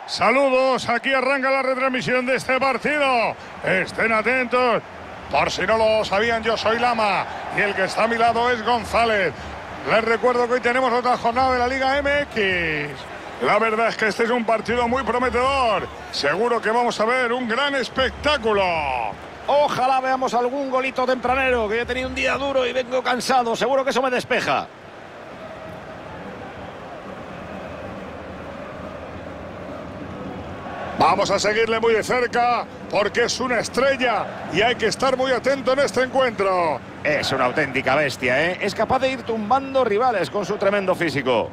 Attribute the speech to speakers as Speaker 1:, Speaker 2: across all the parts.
Speaker 1: Saludos, aquí arranca la retransmisión de este partido. Estén atentos. Por si no lo sabían, yo soy Lama y el que está a mi lado es González. Les recuerdo que hoy tenemos otra jornada de la Liga MX. La verdad es que este es un partido muy prometedor. Seguro que vamos a ver un gran espectáculo.
Speaker 2: Ojalá veamos algún golito tempranero, que yo he tenido un día duro y vengo cansado. Seguro que eso me despeja.
Speaker 1: Vamos a seguirle muy de cerca porque es una estrella y hay que estar muy atento en este encuentro.
Speaker 2: Es una auténtica bestia, ¿eh? Es capaz de ir tumbando rivales con su tremendo físico.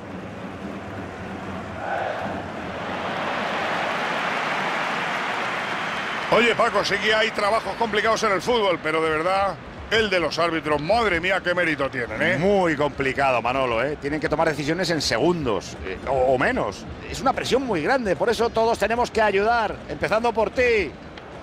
Speaker 1: Oye, Paco, sí que hay trabajos complicados en el fútbol, pero de verdad, el de los árbitros, madre mía, qué mérito tienen, ¿eh?
Speaker 2: Muy complicado, Manolo, ¿eh? Tienen que tomar decisiones en segundos, o menos. Es una presión muy grande, por eso todos tenemos que ayudar, empezando por ti.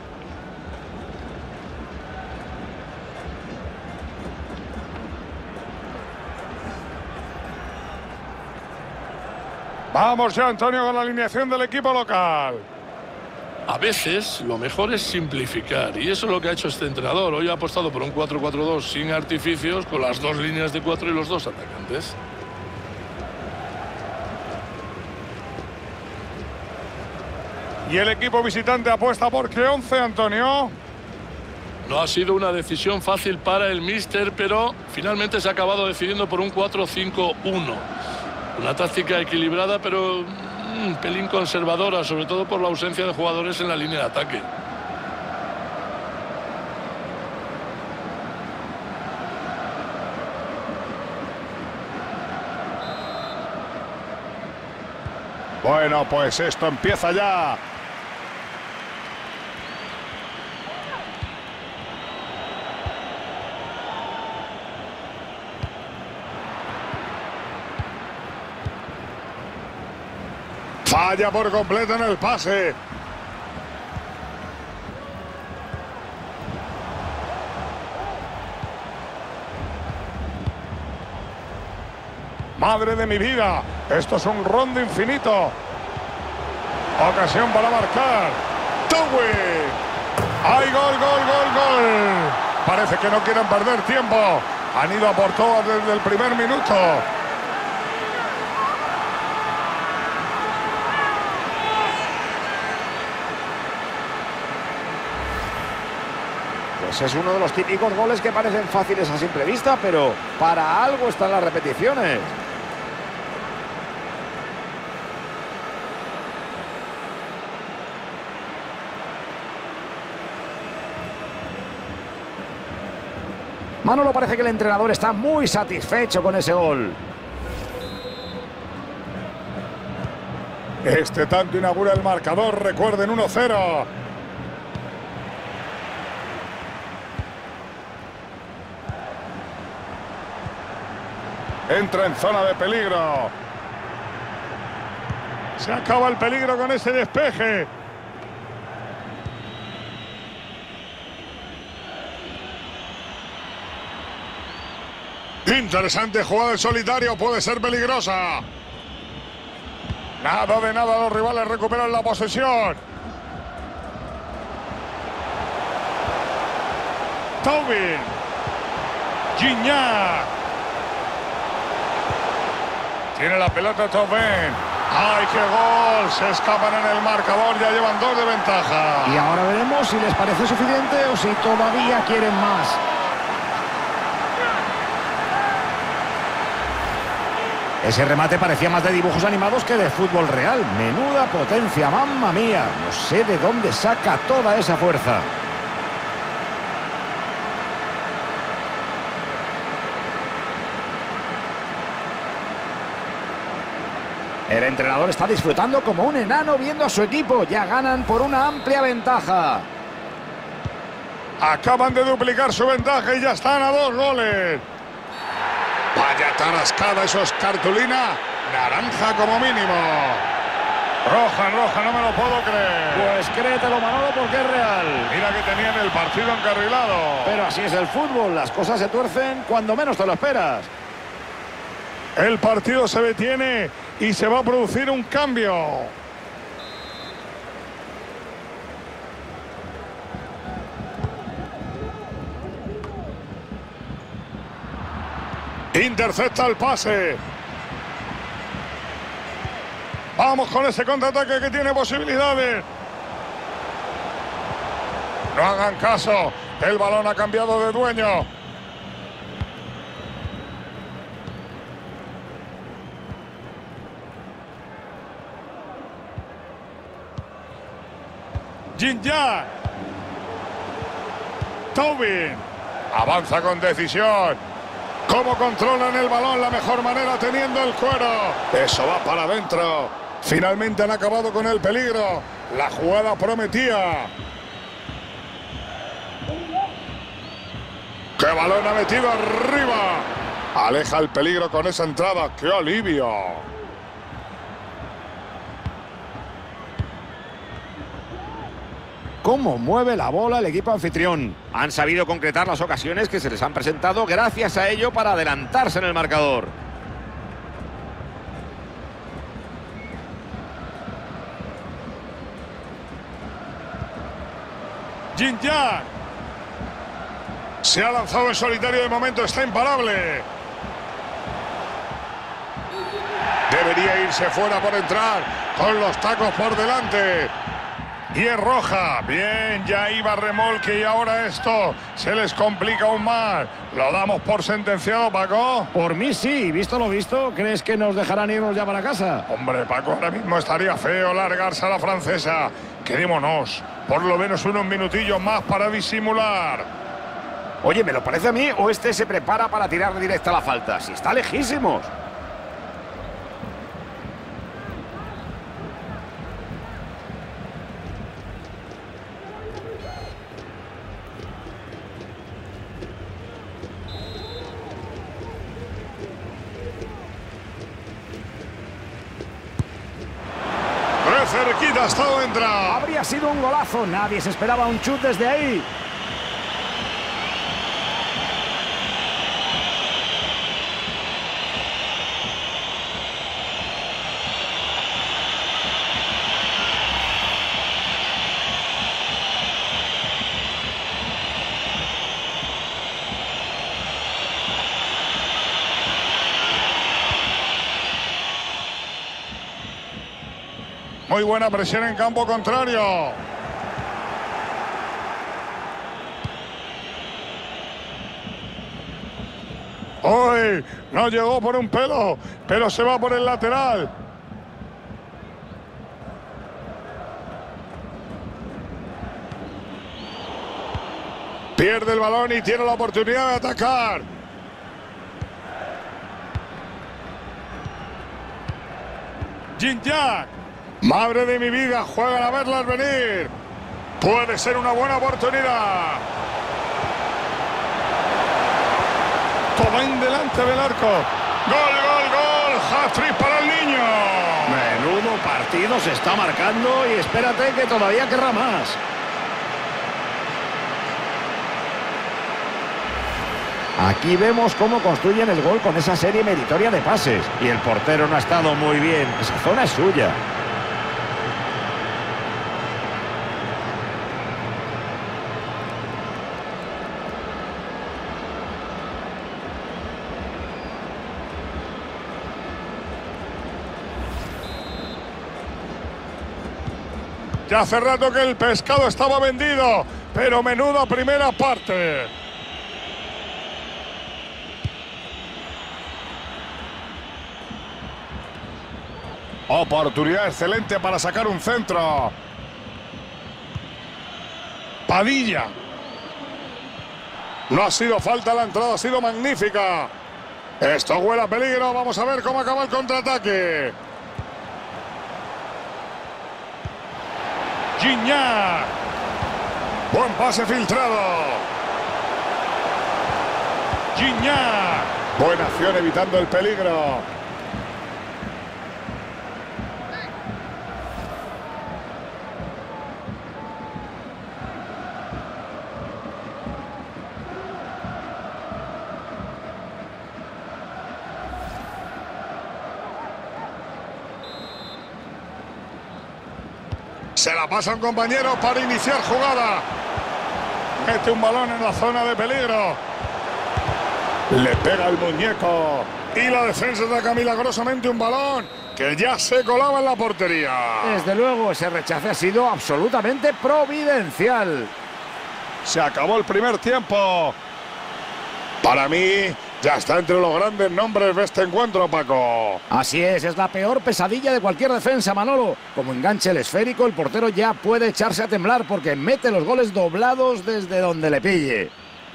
Speaker 1: Vamos ya, Antonio, con la alineación del equipo local.
Speaker 3: A veces lo mejor es simplificar y eso es lo que ha hecho este entrenador. Hoy ha apostado por un 4-4-2 sin artificios, con las dos líneas de 4 y los dos atacantes.
Speaker 1: Y el equipo visitante apuesta por qué 11, Antonio.
Speaker 3: No ha sido una decisión fácil para el míster, pero finalmente se ha acabado decidiendo por un 4-5-1. Una táctica equilibrada, pero un pelín conservadora, sobre todo por la ausencia de jugadores en la línea de ataque.
Speaker 1: Bueno, pues esto empieza ya. Falla por completo en el pase. Madre de mi vida, esto es un rondo infinito. Ocasión para marcar. Towin. ¡Ay, gol, gol, gol, gol! Parece que no quieren perder tiempo. Han ido a por todas desde el primer minuto.
Speaker 2: Pues es uno de los típicos goles que parecen fáciles a simple vista, pero para algo están las repeticiones. Manolo, parece que el entrenador está muy satisfecho con ese gol.
Speaker 1: Este tanto inaugura el marcador, recuerden, 1-0. Entra en zona de peligro. Se acaba el peligro con ese despeje. Interesante jugada en solitario, puede ser peligrosa. Nada de nada, los rivales recuperan la posesión. Towin. Gignac. Tiene la pelota Thauvin. ¡Ay, qué gol! Se escapan en el marcador, ya llevan 2 de ventaja.
Speaker 2: Y ahora veremos si les parece suficiente o si todavía quieren más. Ese remate parecía más de dibujos animados que de fútbol real. Menuda potencia, mamma mía. No sé de dónde saca toda esa fuerza. El entrenador está disfrutando como un enano viendo a su equipo. Ya ganan por una amplia ventaja.
Speaker 1: Acaban de duplicar su ventaja y ya están a 2 goles. Vaya tarascada, eso es cartulina. Naranja como mínimo. Roja, roja, no me lo puedo creer.
Speaker 2: Pues créetelo, Manolo, porque es real.
Speaker 1: Mira que tenían el partido encarrilado.
Speaker 2: Pero así es el fútbol. Las cosas se tuercen cuando menos te lo esperas.
Speaker 1: El partido se detiene y se va a producir un cambio. Intercepta el pase. Vamos con ese contraataque que tiene posibilidades. No hagan caso. El balón ha cambiado de dueño. Gignac. Thauvin. Avanza con decisión. Cómo controlan el balón, la mejor manera teniendo el cuero. Eso va para adentro. Finalmente han acabado con el peligro. La jugada prometía. ¡Qué balón ha metido arriba! Aleja el peligro con esa entrada. ¡Qué alivio!
Speaker 2: Cómo mueve la bola el equipo anfitrión. Han sabido concretar las ocasiones que se les han presentado gracias a ello para adelantarse en el marcador.
Speaker 1: Gignac. Se ha lanzado en solitario de momento, está imparable. Debería irse fuera por entrar, con los tacos por delante. Y es roja. Bien, ya iba remolque y ahora esto se les complica aún más. ¿Lo damos por sentenciado, Paco?
Speaker 2: Por mí sí, visto lo visto, ¿crees que nos dejarán irnos ya para casa?
Speaker 1: Hombre, Paco, ahora mismo estaría feo largarse a la francesa. Quedémonos por lo menos unos minutillos más para disimular.
Speaker 2: Oye, ¿me lo parece a mí o este se prepara para tirar directa a la falta? Si está lejísimos.
Speaker 1: Cerquita ha estado entra.
Speaker 2: Habría sido un golazo. Nadie se esperaba un chut desde ahí.
Speaker 1: Muy buena presión en campo contrario. ¡Uy! No llegó por un pelo, pero se va por el lateral. Pierde el balón y tiene la oportunidad de atacar. Gignac. Madre de mi vida, juegan a verlas venir. Puede ser una buena oportunidad. Toma en delante del arco. ¡Gol, gol, gol! ¡Hat-trick para el niño!
Speaker 2: Menudo partido se está marcando y espérate que todavía querrá más. Aquí vemos cómo construyen el gol con esa serie meritoria de pases. Y el portero no ha estado muy bien. Esa zona es suya.
Speaker 1: Ya hace rato que el pescado estaba vendido, pero menuda primera parte. Oportunidad excelente para sacar un centro. Padilla. No ha sido falta la entrada, ha sido magnífica. Esto huele a peligro, vamos a ver cómo acaba el contraataque. Gignac. Buen pase filtrado. Gignac. Buena acción evitando el peligro. Se la pasa un compañero para iniciar jugada. Mete un balón en la zona de peligro. Le pega el muñeco. Y la defensa saca milagrosamente un balón que ya se colaba en la portería.
Speaker 2: Desde luego, ese rechace ha sido absolutamente providencial.
Speaker 1: Se acabó el primer tiempo. Para mí, ya está entre los grandes nombres de este encuentro, Paco.
Speaker 2: Así es la peor pesadilla de cualquier defensa, Manolo. Como enganche el esférico, el portero ya puede echarse a temblar porque mete los goles doblados desde donde le pille.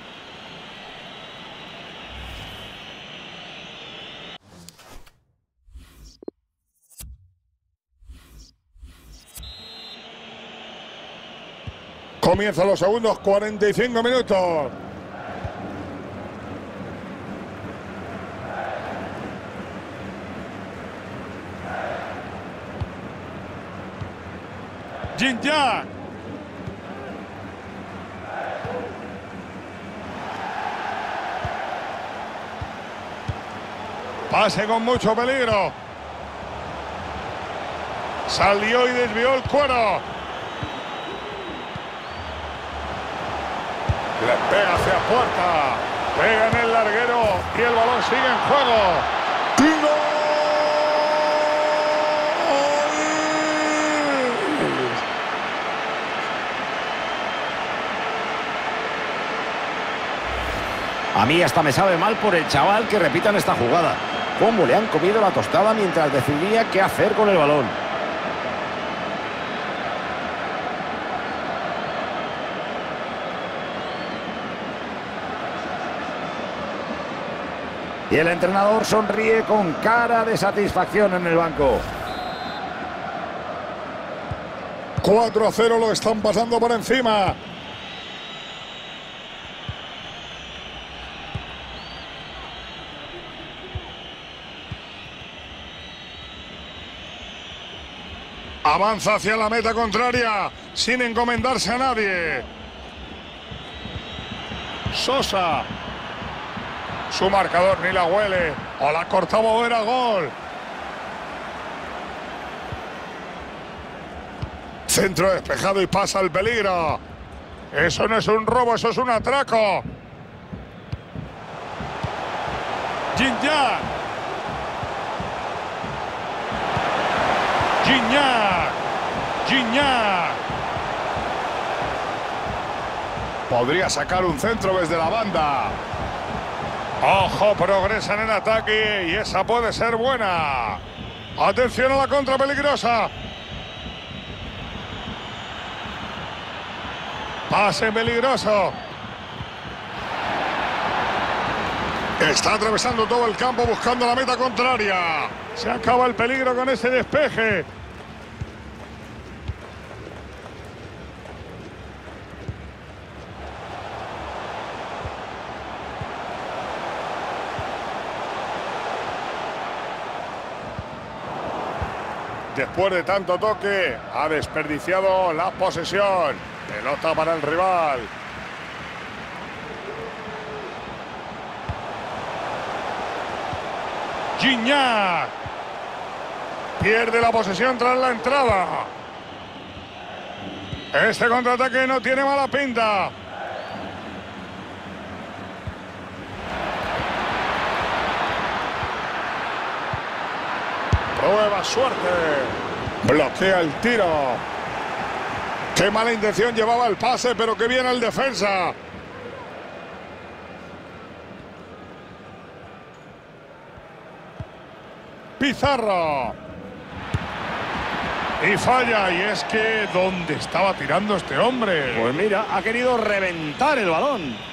Speaker 1: Comienzan los segundos 45 minutos. Gignac. Pase con mucho peligro. Salió y desvió el cuero. Le pega hacia puerta. Pega en el larguero y el balón sigue en juego. ¡Gol!
Speaker 2: A mí hasta me sabe mal por el chaval que repitan esta jugada. Cómo le han comido la tostada mientras decidía qué hacer con el balón. Y el entrenador sonríe con cara de satisfacción en el banco.
Speaker 1: 4-0, lo están pasando por encima. Avanza hacia la meta contraria, sin encomendarse a nadie. Sosa. Su marcador ni la huele. O la cortaba o era gol. Centro despejado y pasa el peligro. Eso no es un robo, eso es un atraco. Gignac. Gignac. Gignac. Podría sacar un centro desde la banda. Ojo, progresan en ataque y esa puede ser buena. Atención a la contra peligrosa. Pase peligroso. Está atravesando todo el campo buscando la meta contraria. Se acaba el peligro con ese despeje. Después de tanto toque, ha desperdiciado la posesión. Pelota para el rival. Gignac. Pierde la posesión tras la entrada. Este contraataque no tiene mala pinta. Prueba suerte. Bloquea el tiro. Qué mala intención llevaba el pase, pero qué bien el defensa. Pizarro. Y falla. Y es que ¿dónde estaba tirando este hombre?
Speaker 2: Pues mira, ha querido reventar el balón.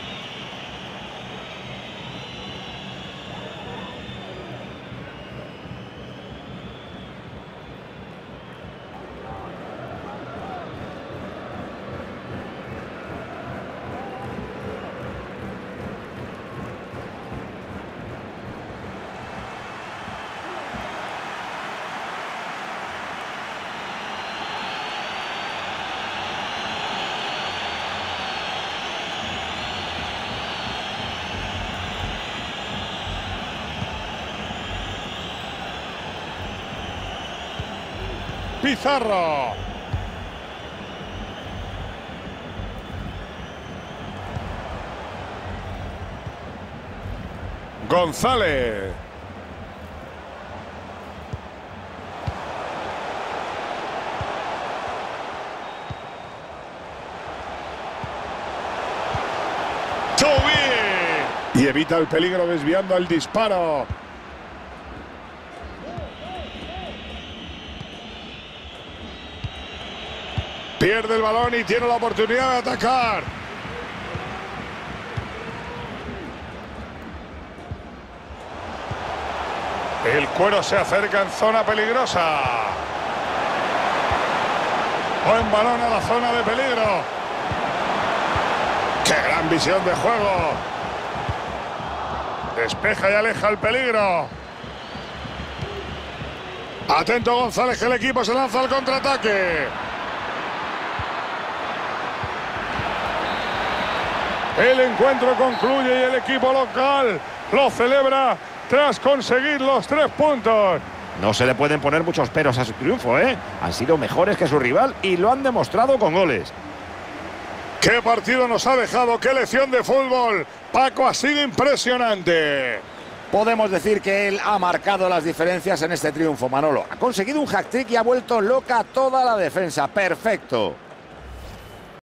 Speaker 1: Pizarro. González. Y evita el peligro desviando el disparo. Pierde el balón y tiene la oportunidad de atacar. El Cuero se acerca en zona peligrosa. Buen balón a la zona de peligro. ¡Qué gran visión de juego! Despeja y aleja el peligro. Atento González, que el equipo se lanza al contraataque. El encuentro concluye y el equipo local lo celebra tras conseguir los 3 puntos.
Speaker 2: No se le pueden poner muchos peros a su triunfo, ¿eh? Han sido mejores que su rival y lo han demostrado con goles.
Speaker 1: ¡Qué partido nos ha dejado! ¡Qué lección de fútbol! Paco, ha sido impresionante.
Speaker 2: Podemos decir que él ha marcado las diferencias en este triunfo, Manolo. Ha conseguido un hat-trick y ha vuelto loca toda la defensa. ¡Perfecto!